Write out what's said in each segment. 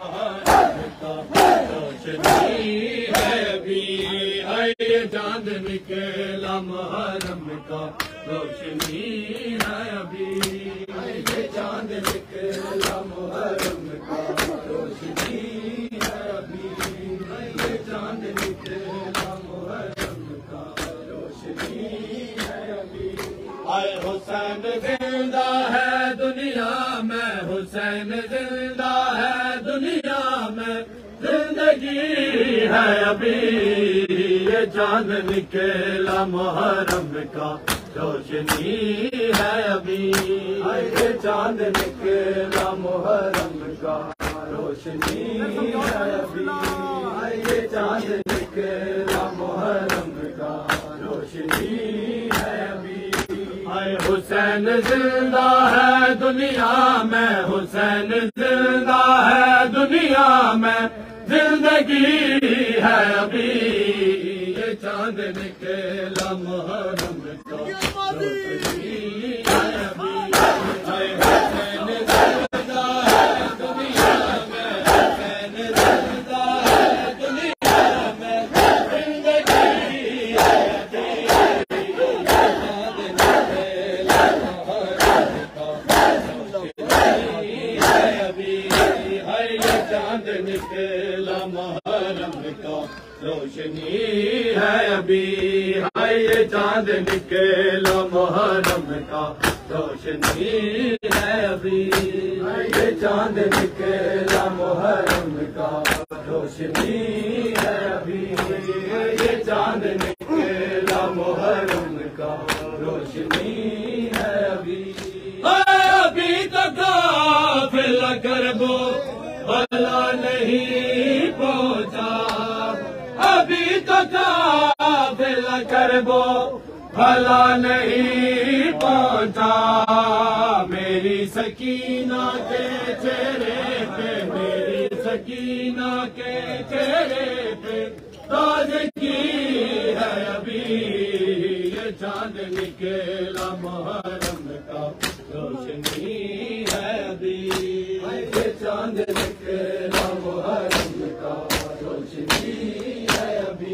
रोशनी है अभी, ये चांद निकला मुहर्रम का, रोशनी है अभी, ये चांद निकला मुहर्रम का, रोशनी है अभी, ये चांद निकला मुहर्रम का, रोशनी है अभी। आए हुसैन जिंदा है दुनिया में, हुसैन जिंदा है दुनिया में, जिंदगी है अभी, ये चांद निकला मुहर्रम का, रोशनी है अभी, ये चांद निकला मुहर्रम का, रोशनी है अभी, ये चांद निकला मुहर्रम का, रोशनी है अभी। आए हुसैन जिंदा है दुनिया में, हुसैन जिंदा है दुनिया में, जिंदगी है अभी, ये चांद निकला मुहर्रम का, रोशनी है अभी। आए हुसैन जिंदा है दुनिया में, हुसैन जिंदा है दुनिया में, जिंदगी है अभी, ये चांद निकला मुहर्रम का, रोशनी है अभी, ये चांद निकला मुहर्रम का, रोशनी है अभी, ये चांद निकला मुहर्रम का, रोशनी है अभी, ये चांद निकला मुहर्रम का, रोशनी है अभी, ये चांद निकला मुहर्रम का, रोशनी है अभी। अभी तो काफिला करबो भला नहीं पहुंचा, अभी तो काफिला करबो भला नहीं पहुंचा, मेरी सकीना के चेहरे पे, मेरी सकीना के चेहरे पे ताज़गी है अभी, ये चांद निकला मुहर्रम का, रोशनी है अभी, ये चांद निकला मुहर्रम का, रोशनी है अभी।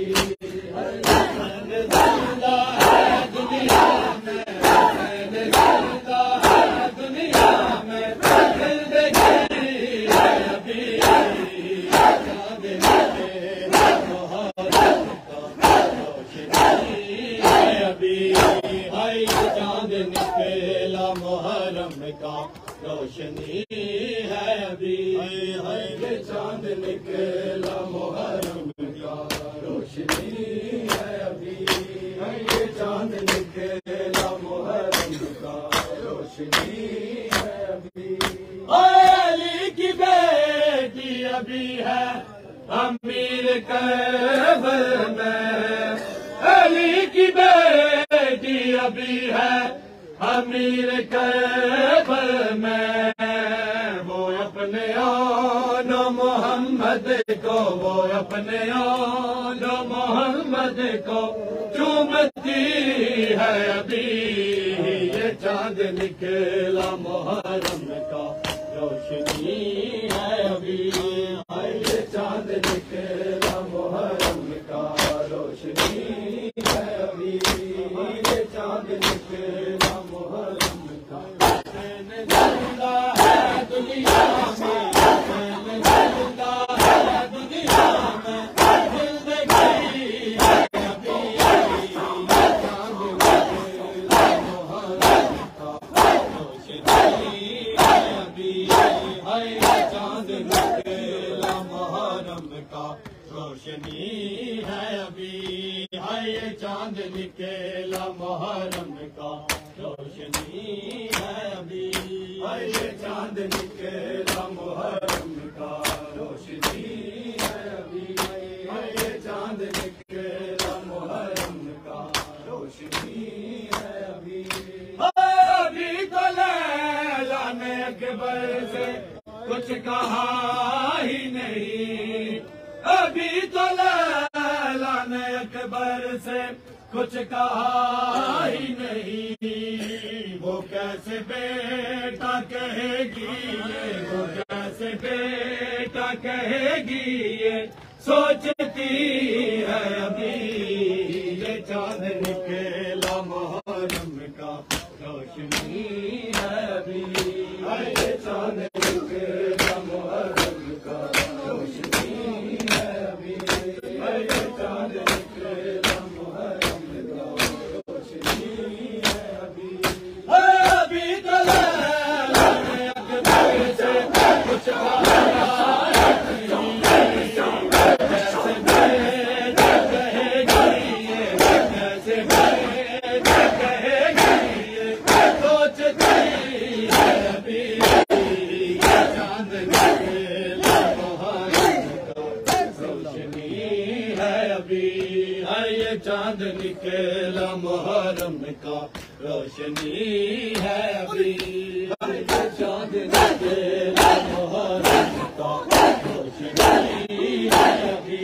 हुसैन जिंदा है दुनिया में, हुसैन जिंदा है दुनिया में, जिंदगी है अभी, चांद निकला मुहर्रम का, रोशनी है अभी, ये चांद निकला मुहर्रम का, रोशनी है अभी, ये चांद निकला मुहर्रम का, रोशनी है अभी, ये चांद निकला मुहर्रम का, रोशनी है अभी। अली की बेटी अभी है अमीर करबल में, अली की बेटी अभी है अमीर करबल में, वो अपने आन मोहम्मद को, वो अपने आन मोहम्मद को चूमती है अभी, ये चांद निकला मुहर्रम का, रोशनी है अभी, ये चांद निकला मुहर्रम का, रोशनी है अभी, ये चांद निकला मुहर्रम का। हुसैन जिंदा है दुनिया में, हुसैन जिंदा है दुनिया में, जिंदगी है अभी, चांद निकला मुहर्रम का, रोशनी है अभी, चांद निकला मुहर्रम का, रोशनी है अभी, ये चांद निकला मुहर्रम का, रोशनी है अभी, ये चांद निकला मुहर्रम का, रोशनी है अभी, ये चांद निकला मुहर्रम का, रोशनी है अभी। अभी तो लैला ने अकबर से कुछ कहा ही नहीं, अभी तो लैला ने अकबर से कुछ कहा ही नहीं, वो कैसे बेटा कहेगी, वो कैसे से बेटा कहेगी ये सोचती है अभी। ये चांद निकला मुहर्रम का रोशनी है अभी। ये चांद निकला मुहर्रम का रोशनी है अभी। ये चांद निकला मुहर्रम का रोशनी है अभी। अभी तो से कुछ चांद निकला मुहर्रम का रोशनी है अभी। चांद निकला मुहर्रम का रोशनी है अभी।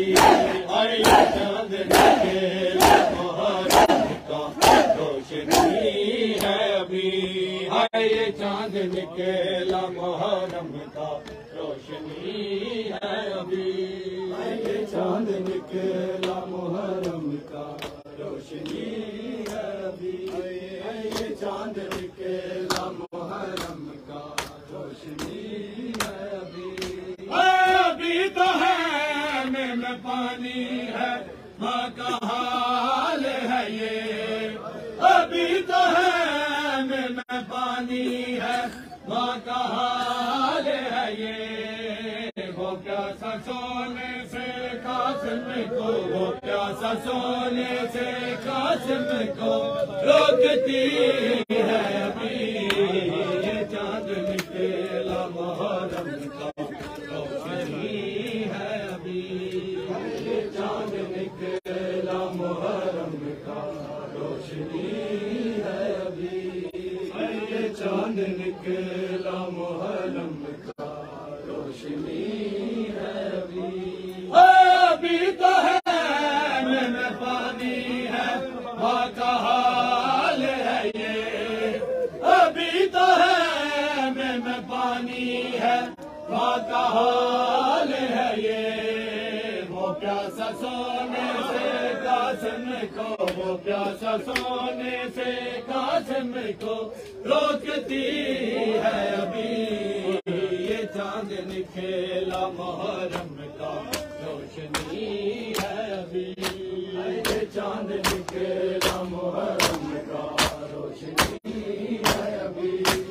चांद निकला मुहर्रम का रोशनी है अभी। ये चांद निकला मुहर्रम का रोशनी है अभी। ये चांद निकला मुहर्रम का रोशनी है अभी। ये चांद निकला मुहर्रम का रोशनी है अभी। अभी तो है में पानी है माँ का हाल है ये। अभी तो है में पानी है माँ का हाल है ये। वो प्यासा सोने से कासिम को, वो प्यासा सोने से कासिम को रोकती है अभी। ये चांद निकला मुहर्रम का रोशनी है अभी। ये चांद निकला मुहर्रम का रोशनी है अभी। ये चांद निकला मुहर्रम का रोशनी है अभी। अभी तो है में पानी है माँ का हाल है ये। अभी तो है में पानी है माँ का हाल है ये। वो प्यासा सोने से कासिम को, वो प्यासा सोने से कासिम को रोकती है अभी। ये चांद निकला मुहर्रम का रोशनी है अभी। ये चांद निकला मुहर्रम का रोशनी है अभी।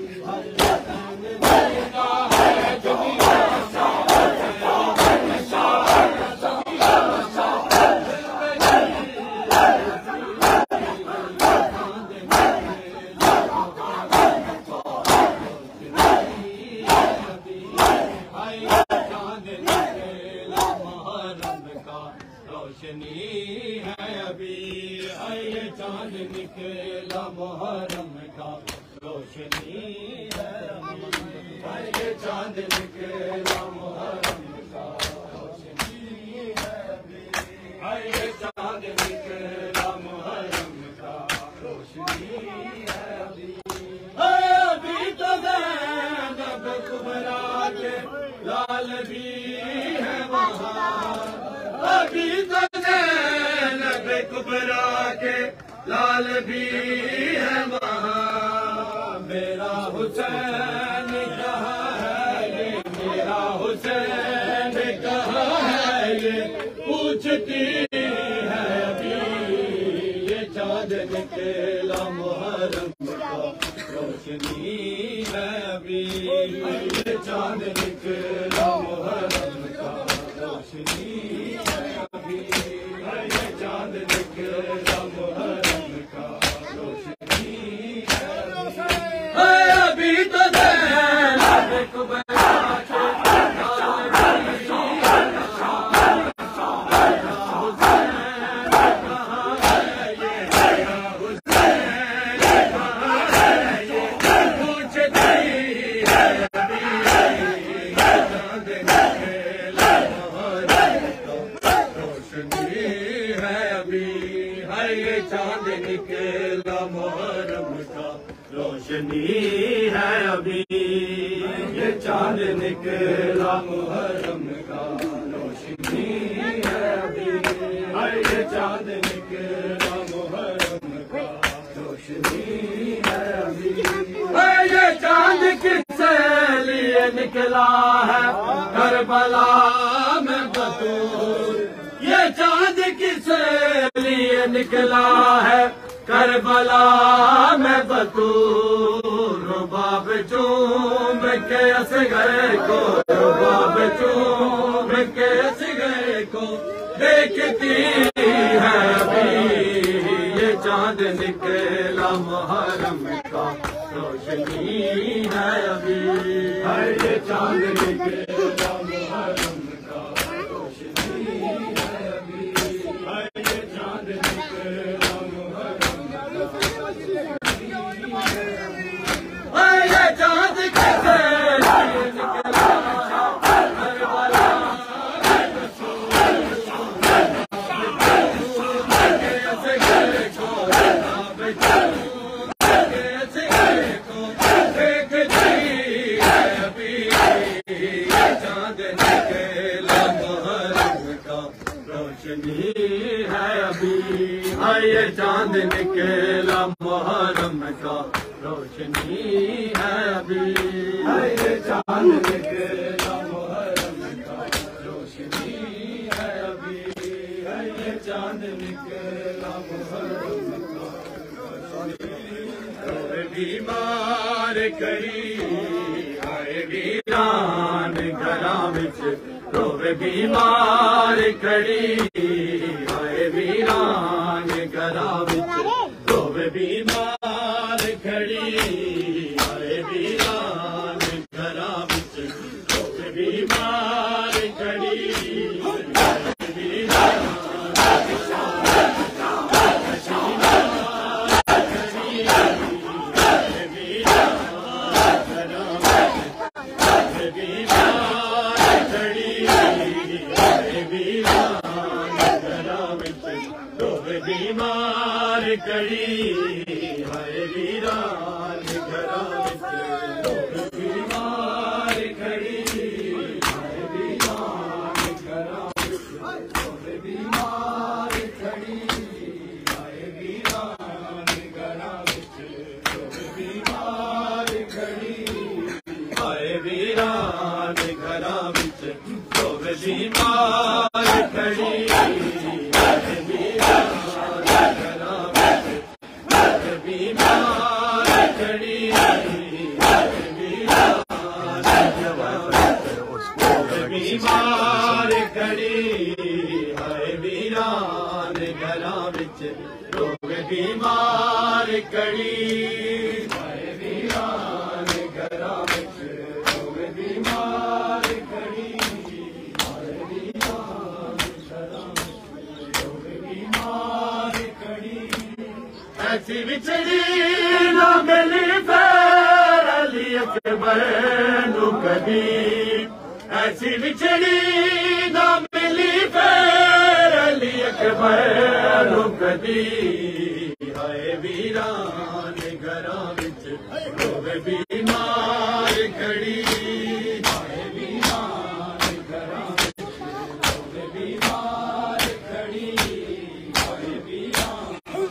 रोशनी है अभी। ये चांद निकला मुहर्रम का रोशनी है अभी। ये चांद निकला मुहर्रम का रोशनी है अभी। ये चांद निकला मुहर्रम का रोशनी है अभी। अभी तो ज़ैनब कुबरा के लाल भी है वहाँ। अभी तो ज़ैनब कुबरा के लाल भी है वहाँ। मेरा हुसैन कहाँ है ये, मेरा हुसैन कहाँ है ये पूछती है अभी। ये चांद निकला मुहर्रम का रोशनी है अभी। ये चांद निकला मुहर्रम का रोशनी है अभी। ये चांद निकला मुहर्रम का रोशनी है अभी। तो ज़ैनब कुबरा के चांद निकला मुहर्रम का रोशनी है अभी। ये चांद निकला मुहर्रम का रोशनी है अभी, ये चांद निकला मुहर्रम का रोशनी है अभी। ये चांद किससे लिए निकला है करबला में बतूर, ये चांद किससे लिए निकला है करबला में बतूर। रुबाब चूम के असगर को, रुबाब चूम के असगर को देखती है अभी, ये चांद निकला मुहर्रम का रोशनी है अभी, ये चांद निकला मुहर्रम का रोशनी है अभी, ये चांद निकला मुहर्रम का रोशनी है अभी। ये चांद कैसे निकला करबला रोशनी है अभी, ये चांद निकला मुहर्रम का रोशनी है अभी, ये चांद निकला मुहर्रम का रोशनी है अभी, ये चांद निकला मुहर्रम का रोशनी। बीमार करी आए वीरान घरां विच, रोवे बीमार खड़ी आए वीरान घरां विच, रोवे बीमार खड़ी आए वीरान घरां विच, रोवे बीमार खड़ी आए वीरान बीमार कड़ी हाय वीरान घरां विच, बीमार खड़ी हाय वीरान घरां विच, बीमार खड़ी हाय वीरान घरां विच, बीमार खड़ी हाय वीरान घरां विच, बीमार खड़ी बीमार खड़ी हाय वीरान घरां विच, रोवे बीमार खड़ी हाय वीरान घरां विच, रोवे बीमार खड़ी हाय वीरान घरां विच, रोवे बीमार खड़ी। ऐसी बिछड़ी ना मिली फिर अली अकबर नू कदी, ऐसी बिछड़ी ना मिली फिर अली अकबर नू कदी, हाय वीरान घरां विच, रोवे बीमार खड़ी हाय वीरान घरां विच, रोवे बीमार खड़ी हाय वीरान।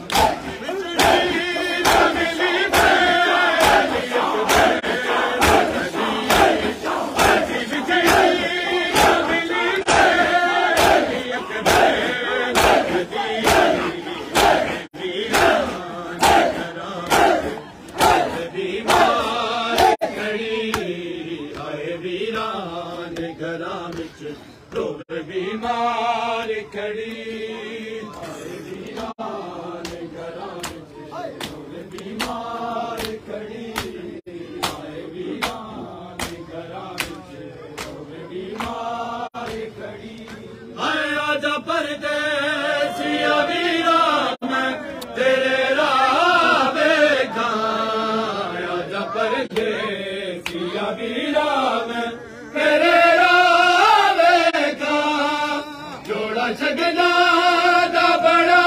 बीमार खड़ी हाय वीरान घरां विच, रोवे बीमार खड़ी हाय वीरान घरां विच, रोवे बीमार खड़ी। हाय आजा परदेसिया वीरा मैं तेरे राह बेगा, आजा परदेसिया वीरा मैं तेरे राह बेगा, जोड़ा छगना दा बड़ा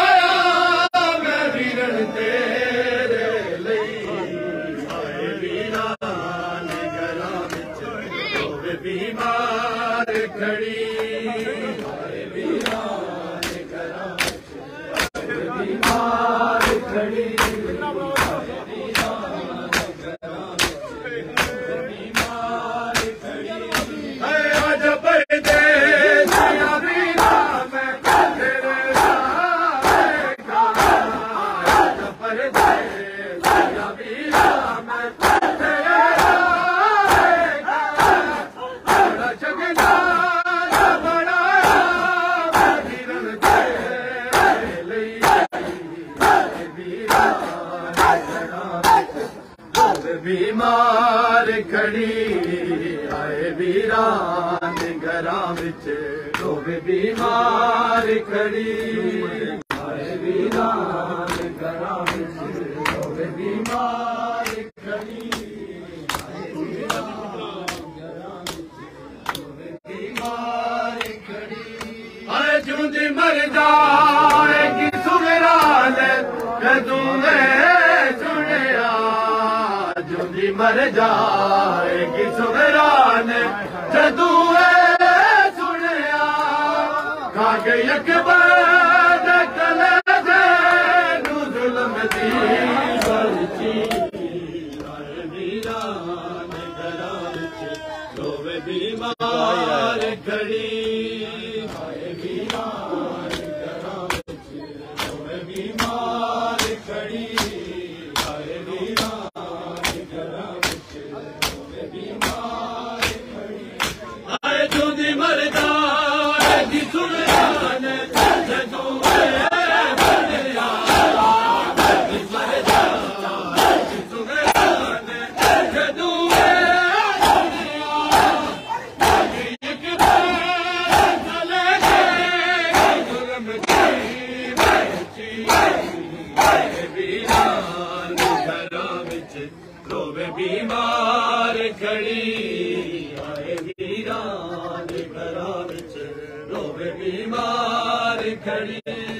बीमार खड़ी आए वीरान घरां विच रोवे बीमार खड़ी आए वीरान घरां विच रोवे बीमार खड़ी आए वीरान घरां विच रोवे बीमार खड़ी आए जूंदी मर जाएगी सुगरान कदूं सुनिया जूंदी मर जाएगी सुगरान जदूं सुनिया कागे अकबर कलेजे नू जुल्म दी बरची आए वीरान घरां विच रोवे बीमार खड़ी आए वीरान घरां विच रोवे बीमार खड़ी आए वीरान घरां विच रोवे बीमार खड़ी आए जूंदी मर जाएगी सुगरान जदूं सुनिया जूंदी मर जाएगी सुगरान जदूं सुनिया कागे अकबर कलेजे जुल्म दी बरची आए वीरान घरां विच रोवे बीमार खड़ी आए वीरान घरां विच रोवे बीमार खड़ी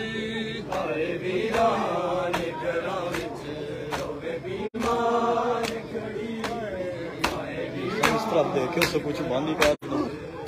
आए वीरान घरां विच रोवे बीमार खड़ी आए इस तरफ देखे उसे कुछ बंद ही कर दो।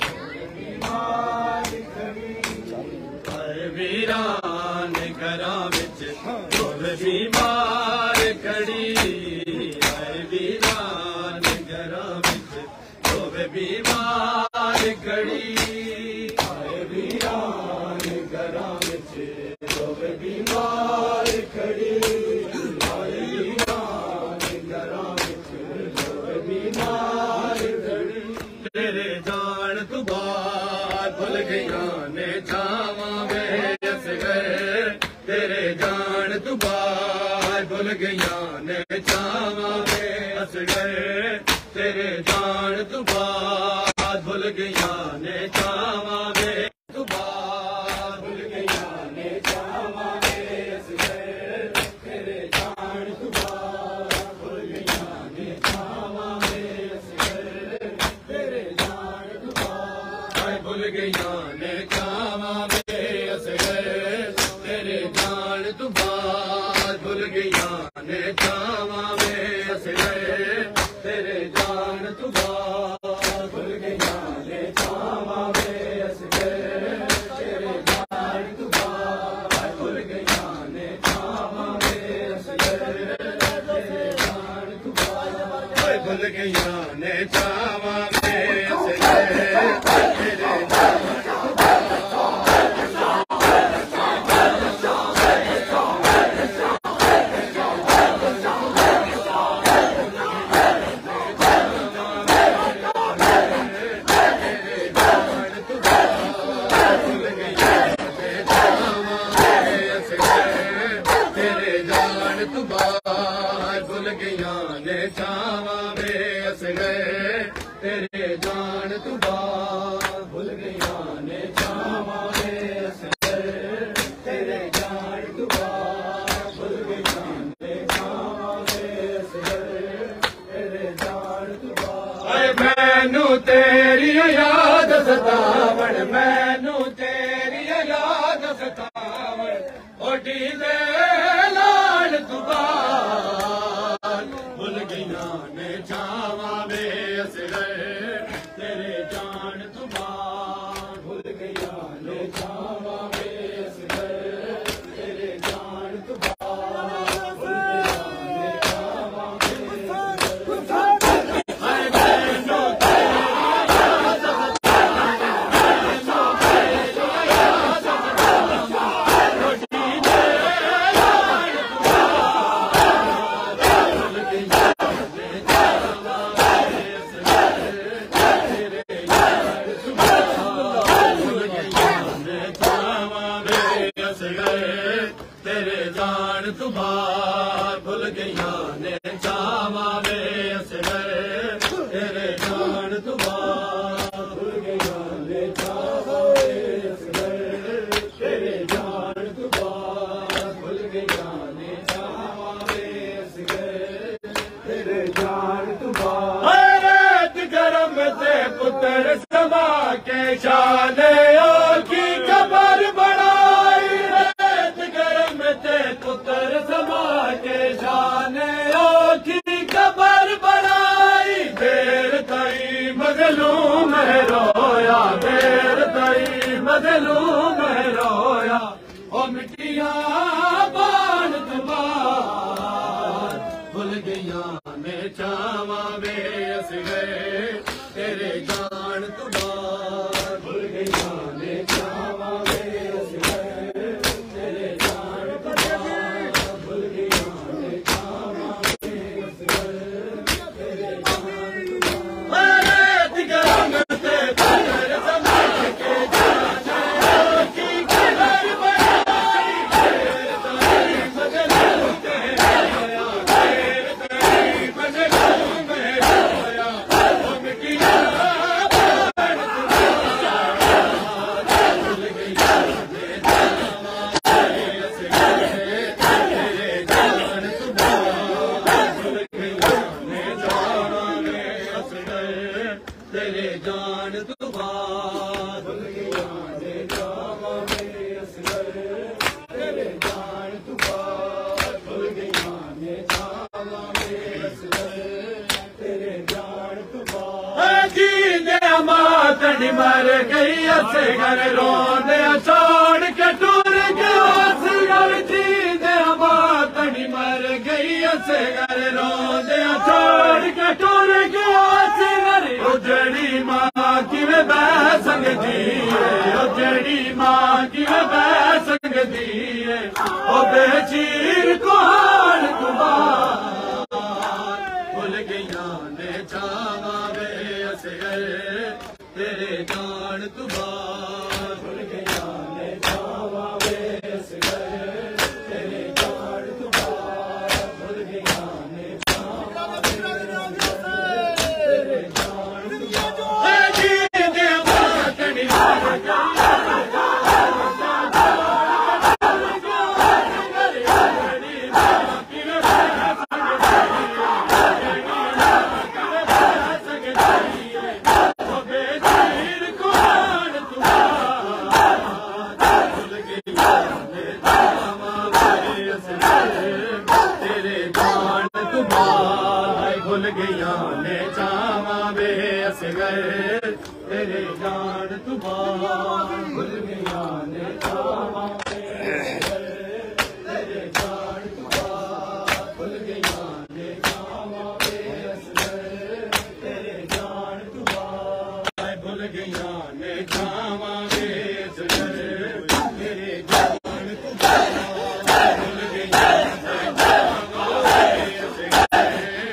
आए वीरान घरां विच रोवे बीमार खड़ी आए वीरान घरां विच रोवे बीमार खड़ी आए वीरान घरां विच रोवे बीमार खड़ी आए वीरान घरां विच रोवे बीमार खड़ी तेरे जान तू बात भुल गया ने छावां में असगर तेरे जान तू बात भुल गया ने छावां में असगर तेरे जान तू बात भुल गया ने छावां में तू बात भुल गया ने छावां में असगर तेरे जान तू बात भुल गया ने छावां में असगर तेरे जान तू बात भुल गया ने छावां में असगर तेरे जान तू बात भुल गया ने छावां में असगर तेरे जान तू बात भुल गया ने छावां में असगर तेरे जान तू बात भुल गया ने छावां में असगर तेरे जान तू बात भुल गया ने छावां में असगर तेरे जान तू बात भुल गया ने छावां में असगर तेरे जान तू बात भुल गया ने छावां में असगर तेरे जान तू बात भुल गया ने छावां में असगर तेरे जान तू बात मैनू तेरी याद सतावण मैनू तेरी याद सतावण ओडी दे तू बात भुल गया ने छावां में असगर तेरे जान तू बात दिलू मैं रोया ओ मिट्टिया बाण तुबार भुल गईया ने चावा वे अस गए तेरे जान तुबार भुल गईया ने चावा वे अस गए तेरे जान तुबार भुल गईया ने चावा वे अस गए तेरे जान तुबार दिगरंग से फिर समझ के जाने की खबर बनाई तेरे तारी बदलू में आया तेरे तारी बदलू में आया ओ मिट्टिया बाण तुबार भुल गईया ने चावा वे अस गए तेरे जान तुबार भुल गईया ने चावा वे अस गए तेरे जान तुबार भुल गईया ने चावा वे अस गए तेरे जान तुबार भुल गईया ने चावा वे अस गए तेरे जान तुबार जी दे मातड़ी मर गई अस घर रोंदे छोड़ के टूर गया सिर जी दे मातड़ी मर गई अस घर रोंदे छोड़ के टूर गया सिर उजड़ी मां किवें बह सकदी है उजड़ी मां किवें बह सकदी है ओ बेचीर कुहाड़ तुबार भुल गईया ने चावा वे अस गए तेरे जान तुबार भुल गईया ने चावा वे अस गए तेरे जान तुबार भुल गईया ने चावा वे अस गए तेरे जान तुबार जी दे मातड़ी मर गई भुल गईया ने चावा वे अस गए तेरे जान तुबार भुल गईया ने चावा वे अस गए तेरे जान तुबार भुल गईया ने चावा वे अस गए तेरे जान तुबार भुल गईया ने चावा वे अस गए तेरे जान तुबार भुल गईया ने चावा वे अस गए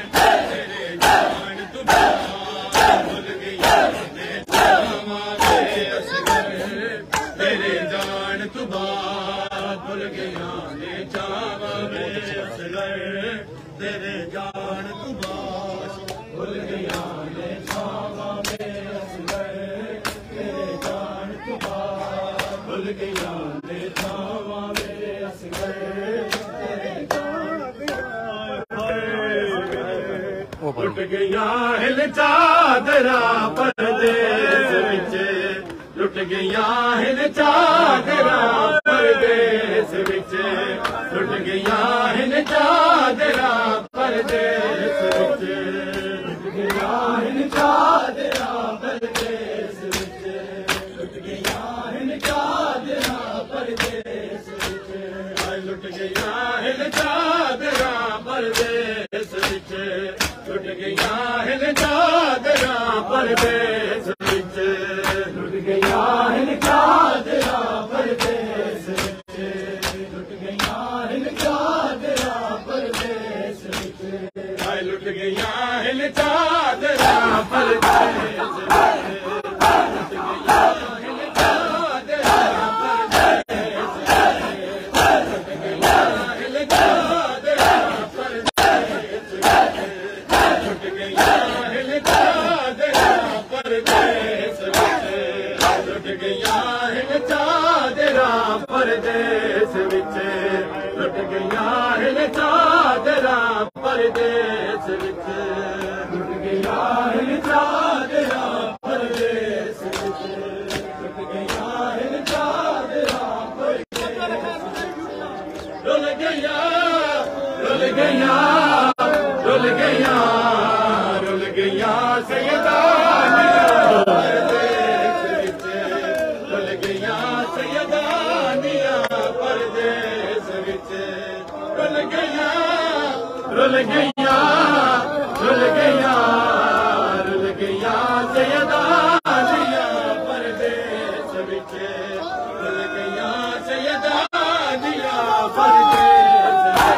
तेरे जान तुबार भुल गईया ने चावा वे अस गए तेरे जान तुबार भुल गईया ने चावा वे अस गए तेरे जान तुबार भुल गईया ने चावा वे अस गए तेरे जान उठ गईया हिल चादरा परदेस विच लुट गईया हिल चादरा परदेस विच लुट गईया हिल चादरा परदेस विच लुट गईया हिल चादरा परदेस विच लुट गईया हिल चादरा परदेस विच लुट गईया हिल चादरा परदेस विच लुट गईया हिल चादरा परदेस विच लुट गईया हिल चादरा परदेस विच लुट गईया हिल चादरा परदेस विच लुट गईया हिल चादरा परदेस विच लुट गईया हिल चादरा परदेस लुट गईया हिल चादरा परदेस लुट गईया हिल चादरा परदेस लुट गईया हिल चादरा परदेस विच लुट गईया हिल चादरा परदेस विच लुट गईया हिल चादरा परदेस विच लुट गईया हिल चादरा रुल गईया रुल गईया रुल गईया रुल गईया सैयदा परदेस विच रुल गईया सैयदानियां परदेस विच रुल गईयां रुल गईयां रुल गईयां रुल गईयां सैयदानियां परदेस विच रुल गईयां सैयदानियां परदेस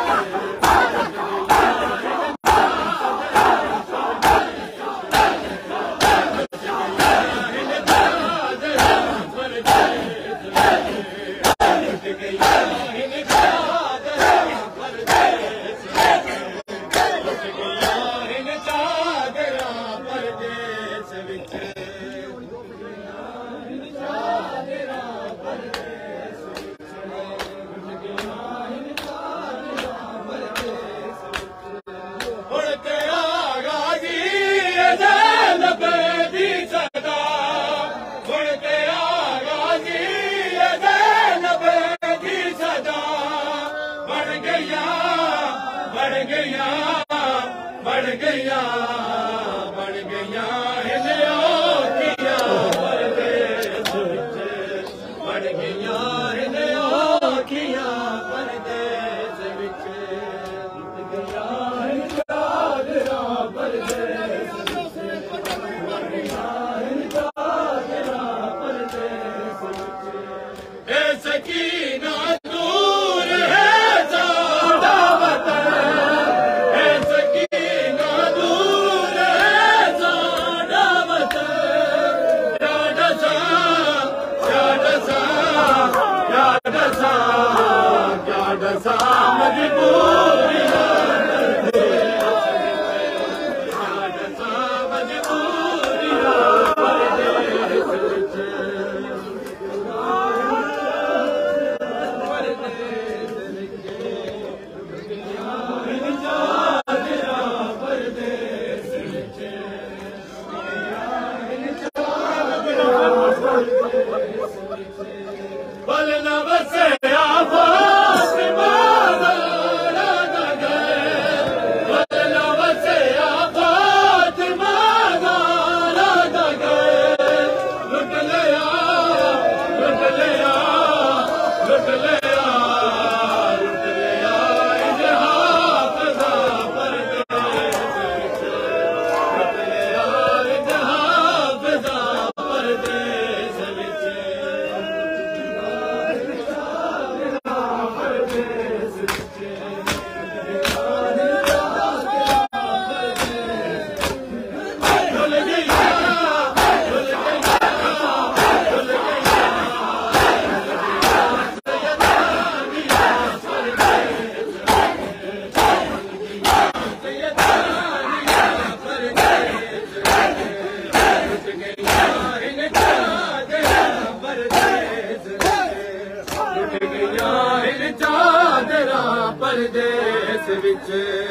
परदेस विच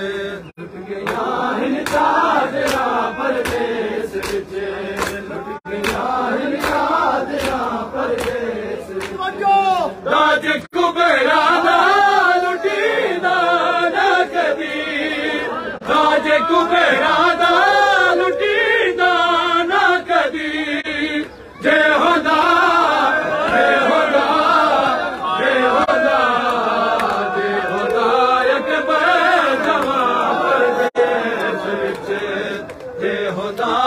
लुट गया हिन चादरा परदेस विच लुट गया हिन चादरा परदेस राज कुबेरा दा लुटीदा ना कदी राज कुबेरा दा लुटीदा ना कदी जय होदा होदा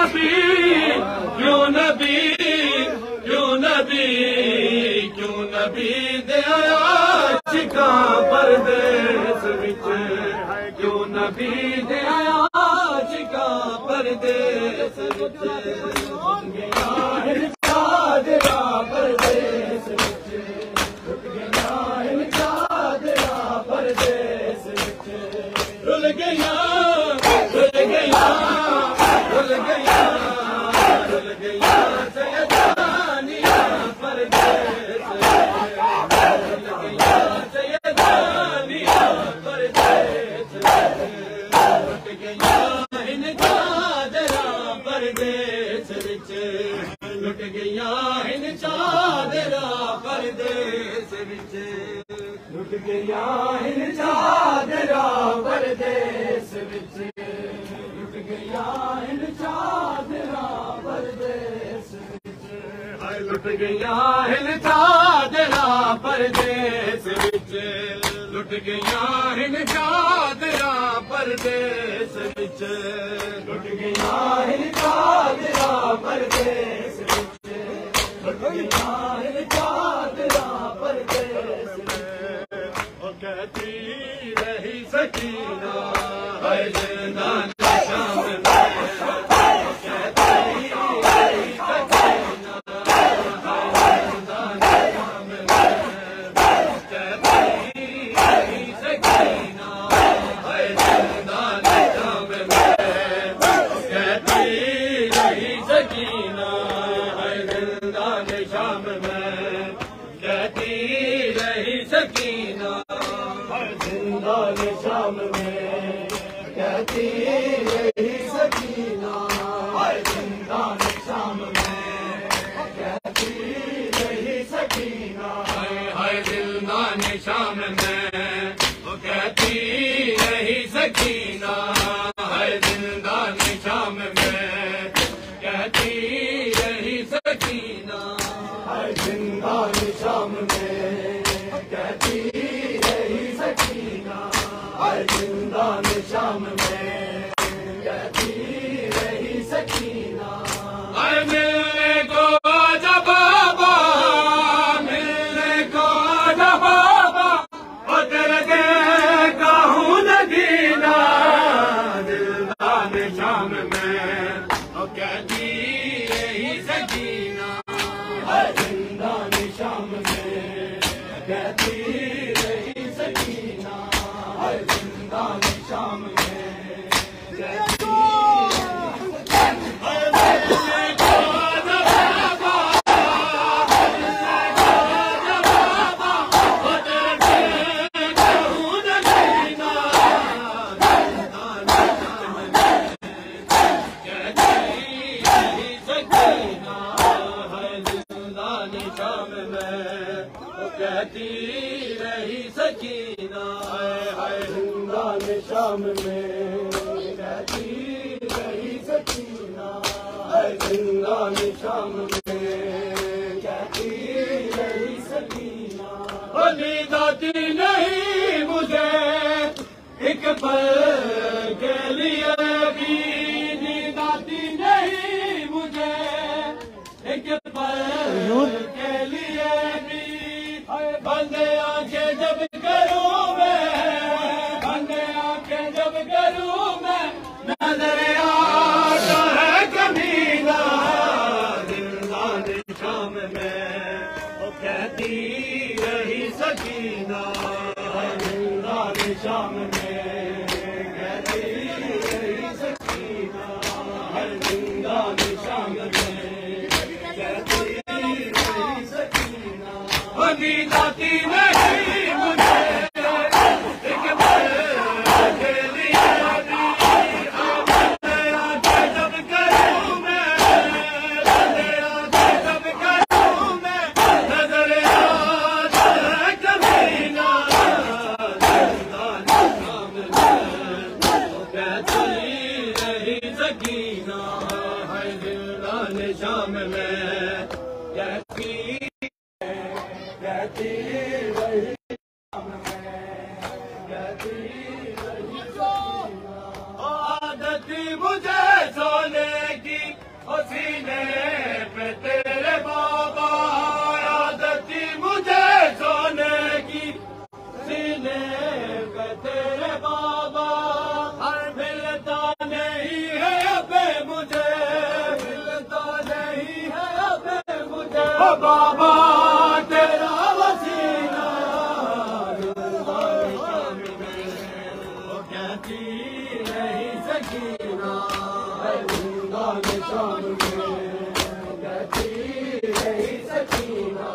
नबी क्यों नबी क्यों नबी क्यों नबी दे आया चिका परदेस विच क्यों नबी दे आया चिका परदेस विच चादरा परदेस विच चादरा परदेस विच रुल गया रुल गया रुल गया रुल गया सैयदानिया परदेस रुल गया सैयदानिया परदेस लुट गया इन चादरा परदेस विच लुट गया इन चादरा परदेस विच लुट गया इन चादरा परदेस विच लुट गया इन चादरा परदेस विच हाय लुट गया इन चादरा परदेस विच लुट गया इन चादरा परदेस विच लुट गया इन चादरा परदेस विच लुट गया इन चादरा परदेस कहती रही सकीना है जिंदान शाम में कहती रही सकीना है जिंदान शाम में कहती रही सकीना है जिंदान शाम में कहती रही सकीना है जिंदान शाम में कहती रही सकीना जिंदान शाम में कहती रही सकीना जिंदान शाम में कहती रही सकीना हाय जिंदान शाम में कहती रही सकीना हाय जिंदान शाम में कहती रही सकीना हाय जिंदान शाम में कहती रही सकीना हाय जिंदान शाम में कहती रही सकीना हाय मिलने को आजा बाबा मिलने को आजा बाबा और तेरे देखा हूँ नगीना जिंदान शाम में और कहती रही सकीना हाय जिंदान शाम में कहती रही सकीना हाय जिंदान शाम में कहती कहती रही सकीना हाय जिंदान शाम में कहती रही सकीना हाय जिंदान शाम में कहती रही सकीना नींद आती नहीं मुझे एक पल के लिए भी नींद आती नहीं मुझे एक पल के लिए भी बंद आंखें जब करूं मैं बंद आंखें जब करूं मैं नजर आता है कमीना जिंदान शाम में वो कहती रही सकीना जिंदान शाम में कहती रही सकीना जिंदान शाम में कहती रही सकीना नींद आती नहीं मुझे एक पल के लिए भी आंखें जब करूं मैं आंखें जब करूं मैं नजर आता है कमीना जिंदान शाम में कहती रही सकीना है जिंदान शाम में कहती कहती रही आदत मुझे सोने की बाबा तेरा वसीला कहती रही सकीना शाम कहती रही सकीना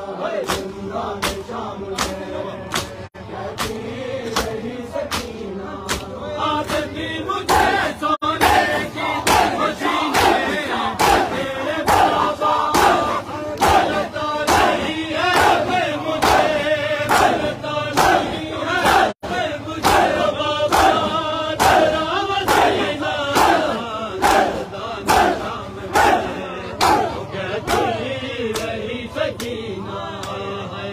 शाम कहती रही सकीना आती मुझे सोने की खुशी तेरे बाबा मिलता नहीं है मुझे मिलता नहीं है मुझे बाबा तेरा वसीला कहती रही सकीना है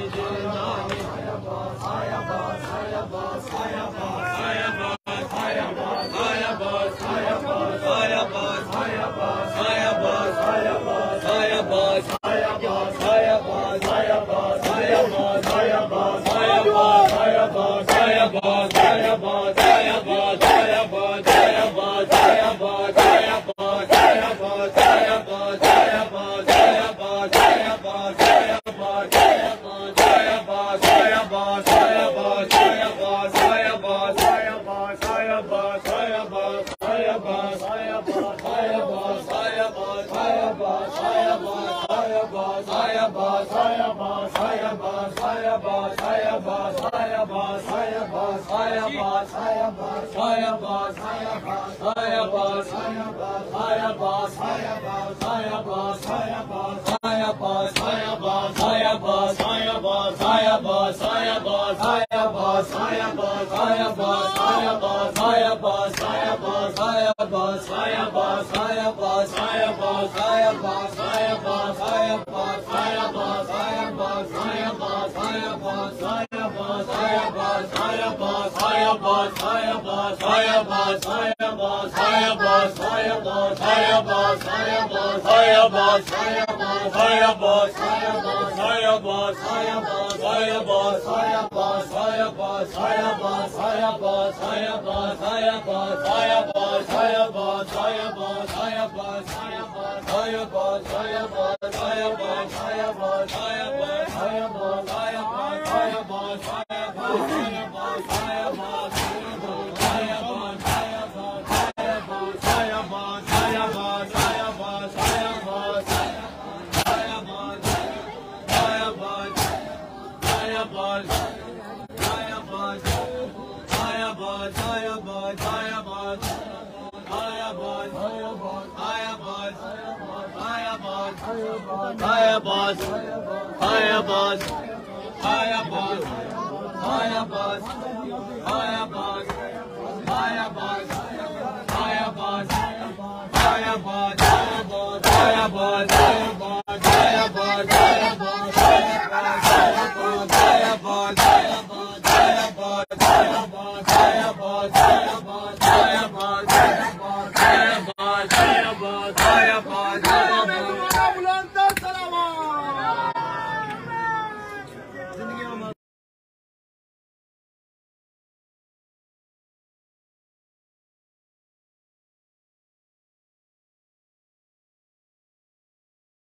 Fire,